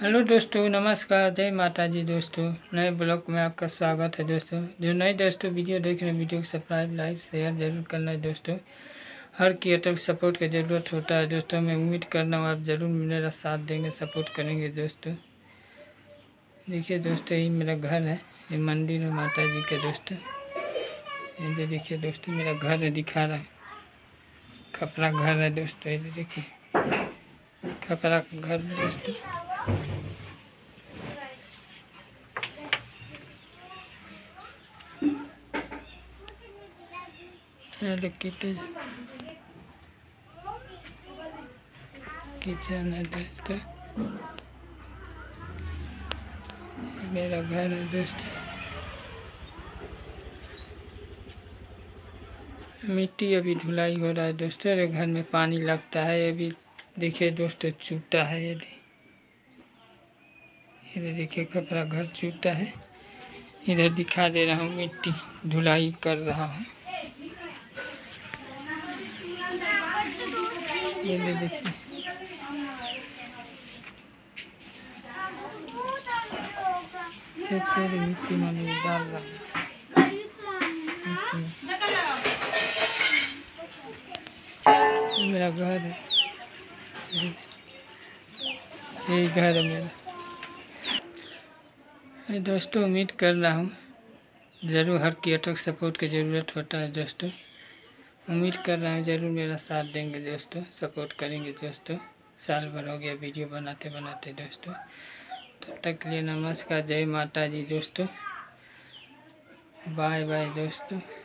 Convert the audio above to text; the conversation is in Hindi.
हेलो दोस्तों, नमस्कार, जय माता जी। दोस्तों नए ब्लॉग में आपका स्वागत है। दोस्तों जो नए दोस्तों वीडियो देख रहे हैं, वीडियो को सब्सक्राइब लाइक शेयर जरूर करना है। दोस्तों हर क्रिएटर को सपोर्ट की ज़रूरत होता है। दोस्तों मैं उम्मीद करना हूँ आप ज़रूर मेरा साथ देंगे, सपोर्ट करेंगे। दोस्तों देखिए दोस्तों, यही मेरा घर है, ये मंदिर है माता जी के। दोस्तों ये देखिए दोस्तों, मेरा घर है, दिखा रहा है, खपरा घर है। दोस्तों ये देखिए खपरा का घर है। दोस्तों किचन है। दोस्तों मेरा घर है। दोस्तों मिट्टी अभी धुलाई हो रहा है। दोस्तों अरे घर में पानी लगता है, अभी देखिए दोस्तों चूटा है। ये देखिए कपड़ा घर चूटा है। इधर दिखा दे रहा हूँ, मिट्टी धुलाई कर रहा हूँ। ये देखिए मिट्टी में डाल रहा हूँ। मेरा घर है, यही घर है मेरा। दोस्तों उम्मीद कर रहा हूँ ज़रूर हर क्रिएटर को सपोर्ट की ज़रूरत होता है। दोस्तों उम्मीद कर रहा हूँ ज़रूर मेरा साथ देंगे। दोस्तों सपोर्ट करेंगे। दोस्तों साल भर हो गया वीडियो बनाते बनाते। दोस्तों तब तक के लिए नमस्कार, जय माता जी। दोस्तों बाय बाय। दोस्तों